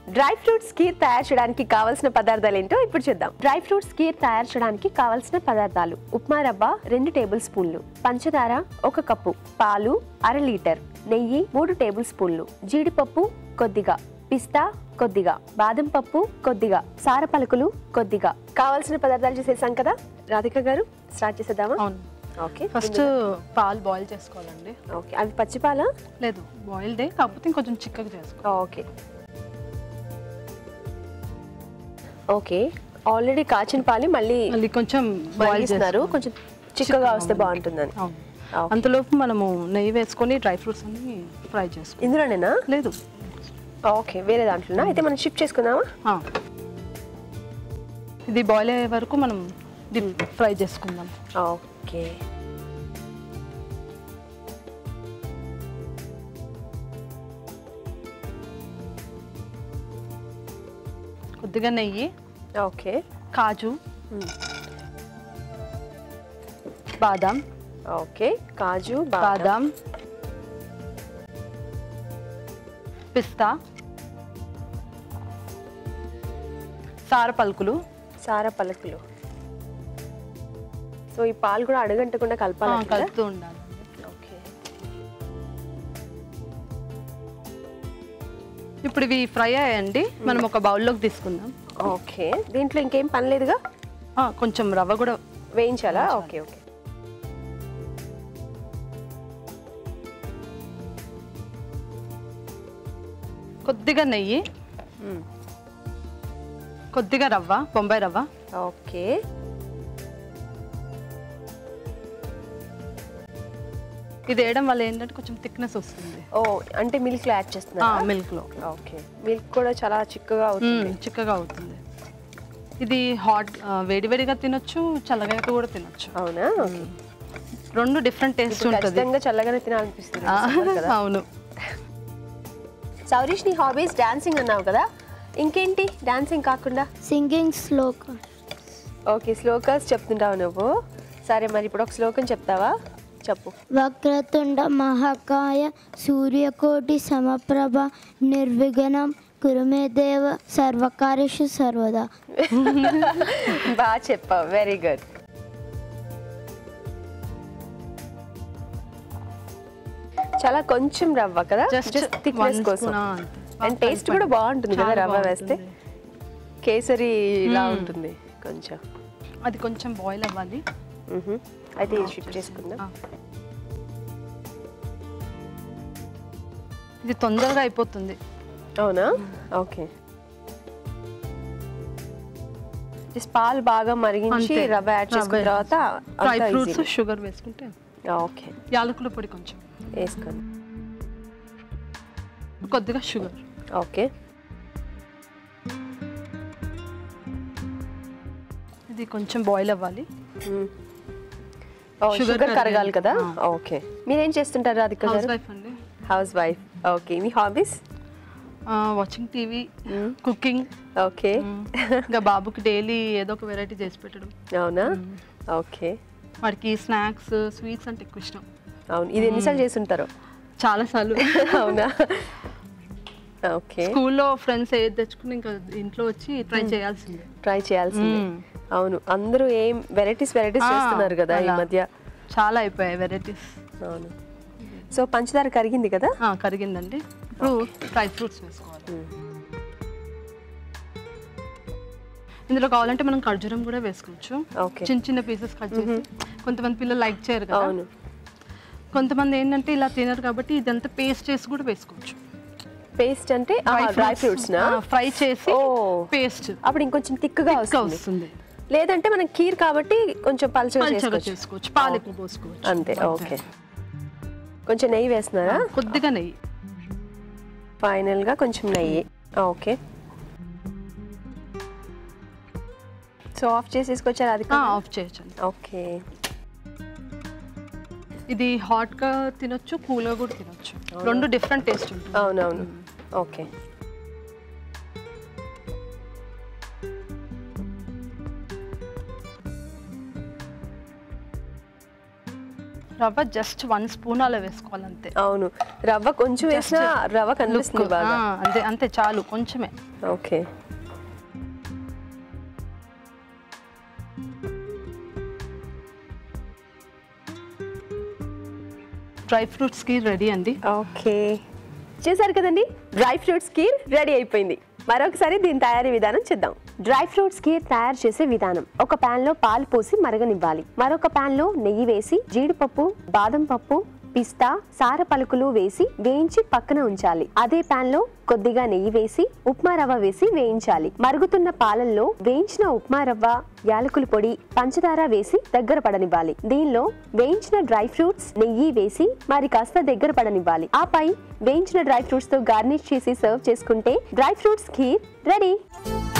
Dry fruits kheer తయారు చేయడానికి కావాల్సిన పదార్థాలు ఏంటో ఇప్పుడు చూద్దాం. డ్రై ఫ్రూట్స్ కీర్ తయారు చేయడానికి కావాల్సిన పదార్థాలు: ఉప్మా రవ్వ 2 టేబుల్ స్పూన్లు, పంచదార 1 కప్పు, పాలు 1/2 లీటర్, నెయ్యి 3 టేబుల్ స్పూన్లు, జీడిపప్పు కొద్దిగా, పిస్తా కొద్దిగా, బాదం పప్పు కొద్దిగా, సార పలుకులు కొద్దిగా. కావాల్సిన పదార్థాలు చేసేసాం కదా రాధిక గారు, స్టార్ట్ చేసేద్దామా? ఓకే, ఫస్ట్ పాలు బాయిల్ చేసుకోవాలండి. ఓకే, అవి పచ్చి పాలా? లేదు, బాయిల్డే, కాకపోతే ఇంకొంచెం చిక్కగా చేసుకోవాలి. ఓకే ఓకే, ఆల్రెడీ కాచిన పాలు మళ్ళీ కొంచెం బాయిల్ చేస్తారు, కొంచెం చిక్కగా వస్తే బాగుంటుందని. అంతలోపు మనము నెయ్యి వేసుకొని డ్రై ఫ్రూట్స్ అన్ని ఫ్రై చేసుకోవాలి. ఇందులోనేనా? లేదు, ఓకే, వేరే దాంట్లోనా? అయితే మనం షిఫ్ట్ చేసుకుందామా? ఇది బాయిల్ అయ్యే వరకు మనం ఫ్రై చేసుకుందాం. ఓకే, కొద్దిగా నెయ్యి, ఓకే, కాజు, బాదాం, ఓకే, కాజు, బాదాం, పిస్తా, సార పలుకులు. సో ఈ పాలు కూడా అడగంటకుండా కలుపుతూ ఉండాలి. ఓకే, ఇప్పుడు ఇవి ఫ్రై అయ్యాయండి, మనం ఒక బౌల్లోకి తీసుకుందాం. ఓకే, దీంట్లో ఇంకేం పని లేదుగా? కొంచెం రవ్వ కూడా వేయించాలా? ఓకే ఓకే, కొద్దిగా నెయ్యి, కొద్దిగా రవ్వ, బొంబాయి రవ్వ. ఓకే, ఇది వేయడం వల్ల ఏంటంటే కొంచెం థిక్నెస్ వస్తుంది. అంటే మిల్క్ లో యాడ్ చేస్తున్నా? మిల్క్ లో. ఓకే, మిల్క్ కూడా చాలా చిక్కగా అవుతుంది. చిక్కగా అవుతుంది. ఇది హాట్ వేడివేడిగా తినొచ్చు, చల్లగా కూడా తినొచ్చు. అవునా? రెండు డిఫరెంట్ టేస్ట్ ఉంటుంది. చల్లగానే తినాలనిపిస్తుంది. అవును. సౌరీష్, నీ హాబీస్ డాన్సింగ్ అన్నావు కదా, ఇంకేంటి డాన్సింగ్ కాకుండా? సింగింగ్ శ్లోకం. ఓకే, శ్లోకాస్ చెప్తుంటావు నువ్వు. సరే, మరి ఇప్పుడు ఒక శ్లోకం చెప్తావా? చెప్పు. వక్రతుండ మహాకాయ సూర్యకోటి సమప్రభ నిర్విఘ్నం కురు మే దేవ సర్వకార్యేషు సర్వదా. బాగా చెప్పావు, వెరీ గుడ్. చాలా కొంచెం రవ్వ కదా, జస్ట్ థిక్నెస్ కోసం. అండ్ టేస్ట్ కూడా బాగుంటుంది కదా రవ్వ వేస్తే, కేసరి ఇలా ఉంటుంది కొంచెం. అది కొంచెం బాయిల్ అవ్వాలి. అయితే షిఫ్ట్ చేసుకుందాం. ఇది తొందరగా అయిపోతుంది. అవునా? ఓకే, పాలు బాగా మరిగించి రవ్వ యాడ్ చేసుకున్న తర్వాత డ్రై ఫ్రూట్స్, షుగర్ వేసుకుంటే. ఓకే, యాలకుల పొడి కొంచెం వేసుకోండి, కొద్దిగా షుగర్. ఓకే, ఇది కొంచెం బాయిల్ అవ్వాలి. షుగర్ కరగాలి కదా. ఓకే, మీరేం చేస్తుంటారు రాధిక గారు? హౌస్ వైఫ్ అండి. House wife. ఓకే, మీ hobbies? Watching TV, cooking. Okay, ఇంకా బాబుకి డైలీ ఏదో ఒక వెరైటీ చేసి పెట్టడం. అవునా? ఓకే, వాడికి స్నాక్స్, స్వీట్స్ అంటే ఎక్కువ ఇష్టం. అవును, ఇది ఎన్నిసార్లు చేస్తుంటారో? చాలాసార్లు. అవునా? ఓకే, స్కూల్లో ఫ్రెండ్స్ ఏది తెచ్చుకుని ఇంకా ఇంట్లో వచ్చి ట్రై చేయాల్సిందే. అవును, అందరూ ఏం వెరైటీస్ చేస్తున్నారు కదా ఈ మధ్య, చాలా అయిపోయాయి వెరైటీస్. అవును. సో పంచదార కరిగింది కదా? కరిగిందండి. ఇప్పుడు డ్రై ఫ్రూట్స్ వేసుకోవాలి. ఇందులో కావాలంటే మనం ఖర్జూరం కూడా వేసుకోవచ్చు. చిన్న చిన్న పీసెస్ కట్ చేసి. కొంతమంది పిల్లలు లైక్ చేయరు కదా. అవును, కొంతమంది ఏంటంటే ఇలా తినరు కాబట్టి ఇదంతా పేస్ట్ చేసి కూడా వేసుకోవచ్చు. పేస్ట్ అంటే డ్రై ఫ్రూట్స్ ఫ్రై చేసి పేస్ట్, అప్పుడు ఇంకొంచెం థిక్గా వస్తుంది. లేదంటే మనం కీర్ కాబట్టి కొంచెం పల్చగా చేసుకోవచ్చు, పాలు ఎక్కువ పోసుకోవచ్చు అంతే. ఓకే, కొంచెం నెయ్యి వేస్తున్నారా? కొద్దిగా నెయ్యి, ఫైనల్ గా కొంచెం నెయ్యి. ఓకే, సో ఆఫ్ చేసేసుకొచ్చారు? అది ఆఫ్ చేయొచ్చు. ఓకే, ఇది హాట్ గా తినొచ్చు, కూల్ గా కూడా తినొచ్చు, రెండు డిఫరెంట్ టేస్ట్ ఉంటుంది. అవునవును. ఓకే, రవ్వ జస్ట్ 1 స్పూన్ అలా వేసుకోవాలి అంతే. అవును, రవ్వ కొంచెం వేసినా రవ్వ కనిపిస్తుంది బాగా. అంతే అంతే చాలు, కొంచెమే. Okay. Dry fruits kheer ready అండి. ఓకే, చేశారు కదండి, డ్రై ఫ్రూట్స్ కీర్ రెడీ అయిపోయింది. మరొకసారి దీని తయారీ విధానం చూద్దాం. డ్రై ఫ్రూట్స్ కీర్ తయారు చేసే విధానం: ఒక పాన్ లో పాలు పోసి మరగనివ్వాలి. మరొక పాన్ లో నెయ్యి వేసి జీడిపప్పు, బాదం పప్పు, పిస్తా, సార పలుకులు వేసి వేయించి పక్కన ఉంచాలి. అదే పాన్ లో కొద్దిగా నెయ్యి వేసి ఉప్మా రవ్వ వేసి వేయించాలి. మరుగుతున్న పాలల్లో వేయించిన ఉప్మా రవ్వ, యాలకుల పొడి, పంచదార వేసి దగ్గర పడనివ్వాలి. దీనిలో వేయించిన డ్రై ఫ్రూట్స్, నెయ్యి వేసి మరి కాస్త దగ్గర పడనివ్వాలి. ఆపై వేయించిన డ్రై ఫ్రూట్స్ తో గార్నిష్ చేసి సర్వ్ చేసుకుంటే డ్రై ఫ్రూట్స్ ఖీర్ రెడీ.